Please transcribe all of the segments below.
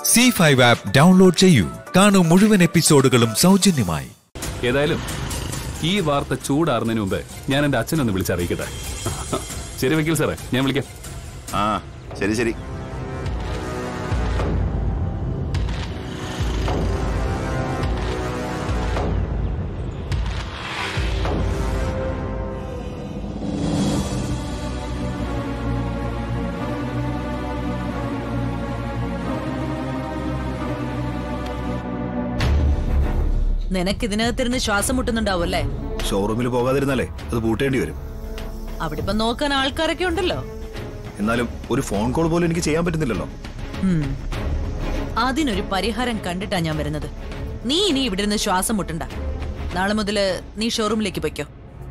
C5 app download ചെയ്യൂ. കാണൂ മുഴുവൻ എപ്പിസോഡുകളും സൗജന്യമായി. ഏതായാലും ഈ വാർത്ത ചൂടാറുന്നതിന് മുമ്പ് ഞാൻ എന്റെ അച്ഛനൊന്ന് വിളിച്ചറിയിക്കട്ടെ. ശരി വക്കീൽ സാറേ, ഞാൻ വിളിക്കാം. ശരി ശരി. നിനക്ക് ഇതിനകത്തിരുന്ന് ശ്വാസം മുട്ടുന്നുണ്ടാവല്ലേ? ഷോറൂമിൽ പോകാതിരുന്നാലേ അത് പൂട്ടേണ്ടി വരും. അവിടെ ഇപ്പൊ നോക്കാൻ ആൾക്കാരൊക്കെ ഉണ്ടല്ലോ. എന്നാലും ഒരു ഫോൺ കോൾ പോലും എനിക്ക് ചെയ്യാൻ പറ്റുന്നില്ലല്ലോ. അതിനൊരു പരിഹാരം കണ്ടിട്ടാ ഞാൻ വരുന്നത്. നീ ഇനി ഇവിടെ ഇരുന്ന് ശ്വാസം മുട്ടണ്ട. നാളെ മുതല് നീ ഷോറൂമിലേക്ക് പൊയ്ക്കോ.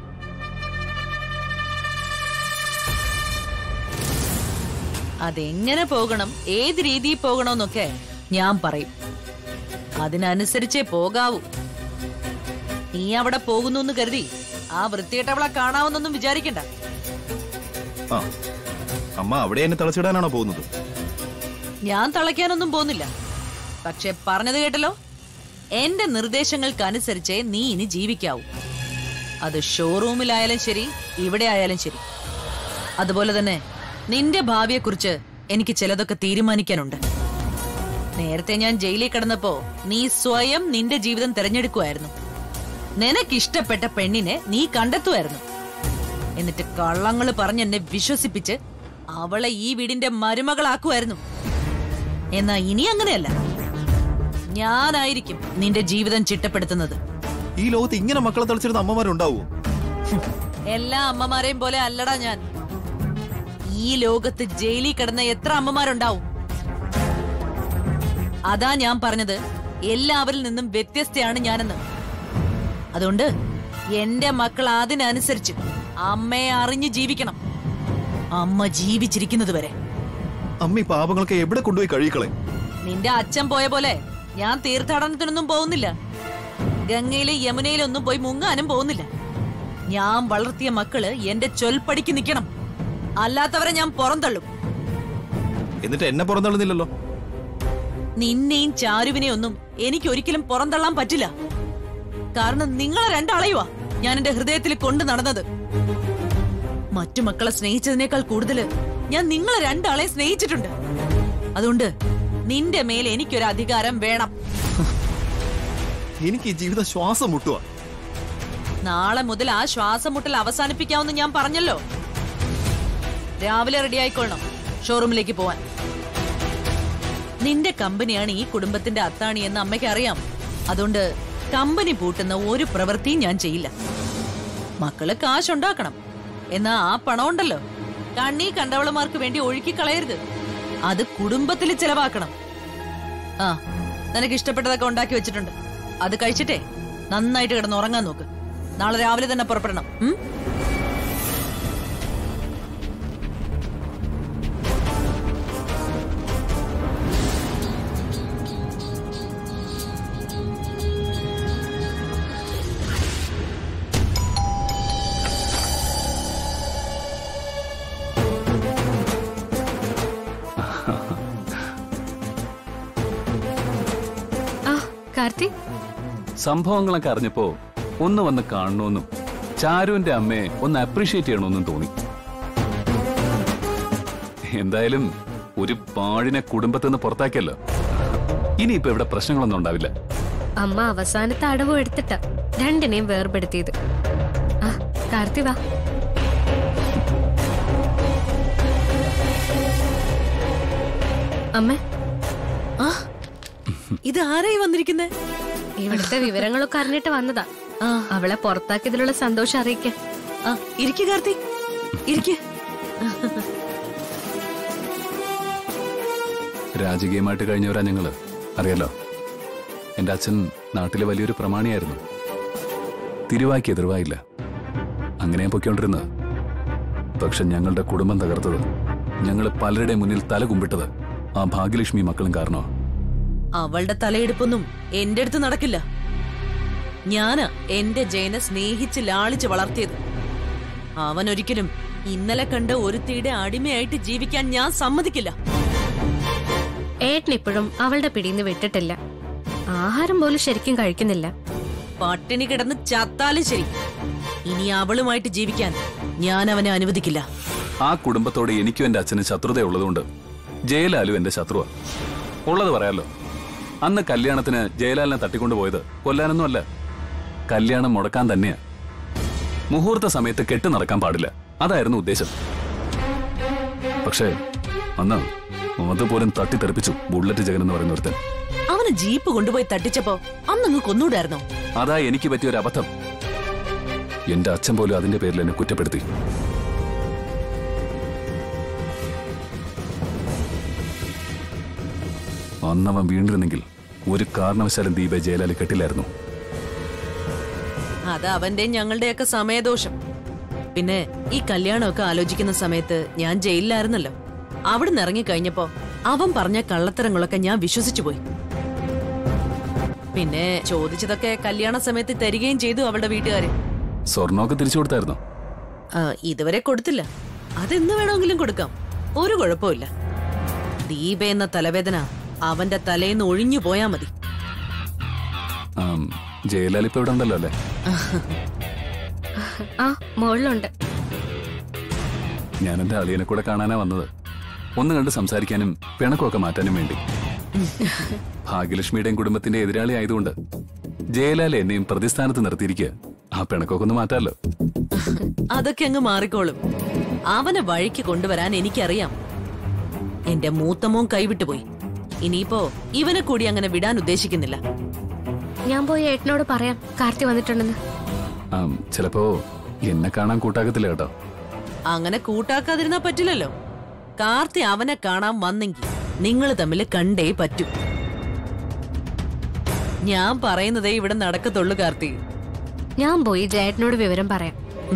അതെങ്ങനെ പോകണം, ഏത് രീതിയിൽ പോകണമെന്നൊക്കെ ഞാൻ പറയും. അതിനനുസരിച്ചേ പോകാവൂ. നീ അവിടെ പോകുന്നു എന്ന് കരുതി ആ വൃത്തികെട്ടവളെ കാണാവുന്നൊന്നും വിചാരിക്കണ്ട. അമ്മ അവിടെ എന്നെ തളച്ചിടാനാണോ പോകുന്നത്? ഞാൻ തളയ്ക്കാനൊന്നും പോകുന്നില്ല. പക്ഷെ പറഞ്ഞത് കേട്ടല്ലോ, എന്റെ നിർദ്ദേശങ്ങൾക്കനുസരിച്ചേ നീ ഇനി ജീവിക്കാവൂ. അത് ഷോറൂമിലായാലും ശരി, ഇവിടെ ആയാലും ശരി. അതുപോലെ തന്നെ നിന്റെ ഭാവിയെക്കുറിച്ച് എനിക്ക് ചിലതൊക്കെ തീരുമാനിക്കാനുണ്ട്. നേരത്തെ ഞാൻ ജയിലിൽ കിടന്നപ്പോ നീ സ്വയം നിന്റെ ജീവിതം തെരഞ്ഞെടുക്കുമായിരുന്നു. നിനക്കിഷ്ടപ്പെട്ട പെണ്ണിനെ നീ കണ്ടെത്തുമായിരുന്നു. എന്നിട്ട് കള്ളങ്ങൾ പറഞ്ഞ് എന്നെ വിശ്വസിപ്പിച്ച് അവളെ ഈ വീടിന്റെ മരുമകളാക്കുമായിരുന്നു. എന്നാ ഇനി അങ്ങനെയല്ല. ഞാനായിരിക്കും നിന്റെ ജീവിതം ചിട്ടപ്പെടുത്തുന്നത്. ഈ ലോകത്ത് ഇങ്ങനെ മക്കളെ തളിച്ചിരുന്ന അമ്മമാരുണ്ടാവോ? എല്ലാ അമ്മമാരെയും പോലെ അല്ലടാ ഞാൻ. ഈ ലോകത്ത് ജയിലിൽ കിടന്ന എത്ര അമ്മമാരുണ്ടാവും? അതാ ഞാൻ പറഞ്ഞത്, എല്ലാവരിൽ നിന്നും വ്യത്യസ്തയാണ് ഞാനെന്ന്. അതുകൊണ്ട് എന്റെ മക്കൾ അതിനനുസരിച്ച് അമ്മയെ അറിഞ്ഞു ജീവിക്കണം. അമ്മ ജീവിച്ചിരിക്കുന്നത് വരെ. അമ്മ ഈ പാപങ്ങളൊക്കെ എവിടെ കൊണ്ടുപോയി കഴിക്കളെ? നിന്റെ അച്ഛൻ പോയ പോലെ ഞാൻ തീർത്ഥാടനത്തിനൊന്നും പോകുന്നില്ല. ഗംഗയിലെ യമുനയിലൊന്നും പോയി മുങ്ങാനും പോകുന്നില്ല. ഞാൻ വളർത്തിയ മക്കള് എന്റെ ചൊൽപ്പടിക്ക് നിൽക്കണം. അല്ലാത്തവരെ ഞാൻ പുറന്തള്ളും. എന്നിട്ട് എന്നെ പുറന്തള്ളുന്നില്ലല്ലോ. നിന്നെയും ചാരുവിനെ ഒന്നും എനിക്ക് ഒരിക്കലും പുറന്തള്ളാൻ പറ്റില്ല. കാരണം നിങ്ങളെ രണ്ടാളെയുവാ ഞാൻ എന്റെ ഹൃദയത്തിൽ കൊണ്ടു നടന്നത്. മറ്റു മക്കളെ സ്നേഹിച്ചതിനേക്കാൾ കൂടുതൽ ഞാൻ നിങ്ങളെ രണ്ടാളെ സ്നേഹിച്ചിട്ടുണ്ട്. അതുകൊണ്ട് നിന്റെ മേൽ എനിക്കൊരു അധികാരം വേണം. എനിക്ക് ഈ ജീവിതം ശ്വാസം മുട്ടുക. നാളെ മുതൽ ആ ശ്വാസം മുട്ടൽ അവസാനിപ്പിക്കാമെന്ന് ഞാൻ പറഞ്ഞല്ലോ. രാവിലെ റെഡി ആയിക്കൊള്ളണം ഷോറൂമിലേക്ക് പോവാൻ. നിന്റെ കമ്പനിയാണ് ഈ കുടുംബത്തിന്റെ അത്താണി എന്ന് അമ്മയ്ക്ക് അറിയാം. അതുകൊണ്ട് കമ്പനി പൂട്ടുന്ന ഒരു പ്രവൃത്തിയും ഞാൻ ചെയ്യില്ല. മക്കള് കാശുണ്ടാക്കണം. എന്നാ ആ പണം ഉണ്ടല്ലോ, കണ്ണീ കണ്ടവളമാർക്ക് വേണ്ടി ഒഴുക്കി കളയരുത്. അത് കുടുംബത്തിൽ ചെലവാക്കണം. നിനക്ക് ഇഷ്ടപ്പെട്ടതൊക്കെ ഉണ്ടാക്കി വെച്ചിട്ടുണ്ട്. അത് കഴിച്ചിട്ടേ നന്നായിട്ട് കിടന്ന് ഉറങ്ങാൻ നോക്ക്. നാളെ രാവിലെ തന്നെ പുറപ്പെടണം. സംഭവങ്ങളൊക്കെ അറിഞ്ഞപ്പോ ഒന്ന് വന്ന് കാണണമെന്നും ചാരുവിന്റെ അമ്മയെ ഒന്ന് അപ്രീഷിയേറ്റ് ചെയ്യണമെന്നും തോന്നി. എന്തായാലും ഒരു പാഴിനെ കുടുംബത്തിൽ നിന്ന് പുറത്താക്കിയല്ലോ. ഇനിയിപ്പോ ഇവിടെ പ്രശ്നങ്ങളൊന്നും ഉണ്ടാവില്ല. അമ്മ അവസാനത്തെ അടവ് എടുത്തിട്ട രണ്ടിനെയും വേർപെടുത്തിയത്. കാർത്തി വാ. അമ്മ, ഇത് ആരായി വന്നിരിക്കുന്നേ? ഇവിടുത്തെ വിവരങ്ങളൊക്കെ അറിഞ്ഞിട്ട് വന്നതാ. അവളെ പുറത്താക്കിയതിലുള്ള സന്തോഷം അറിയിക്കാൻ. ഇരിക്കു കാർത്തി, ഇരിക്കു. രാജകീയമായിട്ട് കഴിഞ്ഞവരാ ഞങ്ങള്, അറിയാലോ. എന്റെ അച്ഛൻ നാട്ടിലെ വലിയൊരു പ്രമാണിയായിരുന്നു. തിരുവായ്ക്ക് എതിർവായില്ല. അങ്ങനെയാ പൊയ്ക്കൊണ്ടിരുന്നത്. പക്ഷെ ഞങ്ങളുടെ കുടുംബം തകർത്തത്, ഞങ്ങള് പലരുടെ മുന്നിൽ തല കുമ്പിട്ടത് ആ ഭാഗ്യലക്ഷ്മി മക്കളും കാരണമാണ്. അവളുടെ തലയെടുപ്പൊന്നും എന്റെ അടുത്ത് നടക്കില്ല. ഞാനാ എന്റെ ജയനെ സ്നേഹിച്ച് ലാളിച്ച് വളർത്തിയത്. അവൻ ഒരിക്കലും ഇന്നലെ കണ്ട ഒരുത്തിയുടെ അടിമയായിട്ട് ജീവിക്കാൻ ഞാൻ സമ്മതിക്കില്ല. ഏട്ടൻ ഇപ്പോഴും അവളുടെ പിടിന്ന് വിട്ടിട്ടില്ല. ആഹാരം പോലും ശരിക്കും കഴിക്കുന്നില്ല. പട്ടിണി കിടന്ന് ചത്താലും ശരി, ഇനി അവളുമായിട്ട് ജീവിക്കാൻ ഞാൻ അവനെ അനുവദിക്കില്ല. ആ കുടുംബത്തോട് എനിക്കും എന്റെ അച്ഛനും ശത്രുതയുള്ളതുകൊണ്ട് ജയലാലും എന്റെ ശത്രുവാ. ഉള്ളത് പറയാലോ, അന്ന് കല്യാണത്തിന് ജയലാലിനെ തട്ടിക്കൊണ്ടുപോയത് കൊല്ലാനൊന്നും അല്ല, കല്യാണം മുടക്കാൻ തന്നെയാ. മുഹൂർത്ത സമയത്ത് കെട്ട് നടക്കാൻ പാടില്ല, അതായിരുന്നു ഉദ്ദേശം. പക്ഷേ അന്ന് അതുപോലും തട്ടിത്തെറിപ്പിച്ചു ബുള്ളറ്റ് ജഗൻ എന്ന് പറയുന്ന ഒരുത്തൻ. അവന് ജീപ്പ് കൊണ്ടുപോയി തട്ടിച്ചപ്പോ അന്നങ്ങ് കൊന്നൂടായിരുന്നോ? അതാ എനിക്ക് പറ്റിയൊരു അബദ്ധം. എന്റെ അച്ഛൻ പോലും അതിന്റെ പേരിൽ എന്നെ കുറ്റപ്പെടുത്തി. അന്നവൻ വീണ്ടിരുന്നെങ്കിൽ ഒരു കാരണവശാലും ദീപ ജയലാലി കെട്ടില്ലായിരുന്നു. അത് അവന്റെ ഞങ്ങളുടെയൊക്കെ സമയദോഷം. പിന്നെ ഈ കല്യാണമൊക്കെ ആലോചിക്കുന്ന സമയത്ത് ഞാൻ ജയിലിലായിരുന്നല്ലോ. അവിടുന്ന് ഇറങ്ങിക്കഴിഞ്ഞപ്പോ അവൻ പറഞ്ഞ കള്ളത്തരങ്ങളൊക്കെ ഞാൻ വിശ്വസിച്ചു പോയി. പിന്നെ ചോദിച്ചതൊക്കെ കല്യാണ സമയത്ത് തരികയും ചെയ്തു അവളുടെ വീട്ടുകാര്. സ്വർണ്ണമൊക്കെ തിരിച്ചു കൊടുത്തായിരുന്നോ? ഇതുവരെ കൊടുത്തില്ല. അതെന്ന് വേണമെങ്കിലും കൊടുക്കാം, ഒരു കുഴപ്പമില്ല. ദീപ എന്ന തലവേദന അവന്റെ തലേന്ന് ഒഴിഞ്ഞു പോയാ മതി. ജയലാലി ഇപ്പൊ ഇവിടെ ഉണ്ടല്ലോ അല്ലേ? ആ, മുകളിലുണ്ട്. ഞാൻ എന്റെ അളിയനെ കൂടെ കാണാനാ വന്നത്. ഒന്ന് കണ്ട് സംസാരിക്കാനും പിണക്കമൊക്കെ മാറ്റാനും വേണ്ടി. ഭാഗ്യലക്ഷ്മിയുടെയും കുടുംബത്തിന്റെ എതിരാളി ആയതുകൊണ്ട് ജയലാലി എന്നെയും പ്രതിസ്ഥാനത്ത് നിർത്തിയിരിക്കുക. ആ പിണക്കൊക്കെ ഒന്ന് മാറ്റാലോ. അതൊക്കെ അങ്ങ് മാറിക്കോളും. അവനെ വഴിക്ക് കൊണ്ടുവരാൻ എനിക്കറിയാം. എന്റെ മൂത്തമോൻ കൈവിട്ടുപോയി. ഇനിയിപ്പോ ഇവനെ കൂടി അങ്ങനെ വിടാൻ ഉദ്ദേശിക്കുന്നില്ല. ഞാൻ പോയി ഏട്ടനോട് പറയാം കാർത്തി വന്നിട്ടുണ്ടെന്ന്. ചിലപ്പോ എന്നെ കാണാൻ കൂട്ടാക്കത്തില്ല കേട്ടോ. അങ്ങനെ കൂട്ടാക്കാതിരുന്നാ പറ്റില്ലല്ലോ. കാർത്തി അവനെ കാണാൻ വന്നെങ്കിൽ നിങ്ങൾ തമ്മിൽ കണ്ടേ പറ്റൂ. ഞാൻ പറയുന്നതേ ഇവിടെ നടക്കത്തുള്ളൂ കാർത്തി. ഞാൻ പോയി ജയേട്ടനോട് വിവരം പറയാം.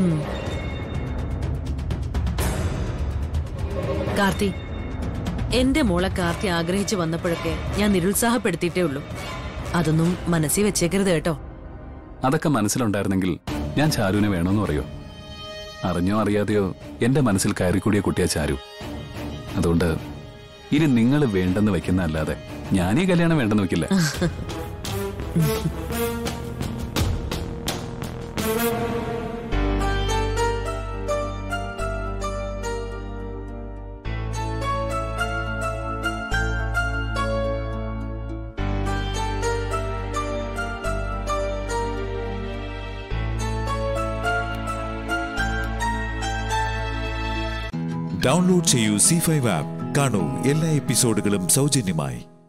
കാർത്തി, എന്റെ മോളെ കാർത്തി ആഗ്രഹിച്ചു വന്നപ്പോഴൊക്കെ ഞാൻ നിരുത്സാഹപ്പെടുത്തിയിട്ടേ ഉള്ളൂ. അതൊന്നും മനസ്സിൽ വെച്ചേക്കരുത് കേട്ടോ. അതൊക്കെ മനസ്സിലുണ്ടായിരുന്നെങ്കിൽ ഞാൻ ചാരുവിനെ വേണമെന്ന് പറയോ? അറിഞ്ഞോ അറിയാതെയോ എന്റെ മനസ്സിൽ കയറിക്കൂടിയ കുട്ടിയാ ചാരു. അതുകൊണ്ട് ഇനി നിങ്ങൾ വേണ്ടെന്ന് വെക്കുന്ന അല്ലാതെ ഞാൻ ഈ കല്യാണം വേണ്ടെന്ന് വെക്കില്ല. ഡൗൺലോഡ് ചെയ്യൂ Zee 5 ആപ്പ്. കാണൂ എല്ലാ എപ്പിസോഡുകളും സൗജന്യമായി.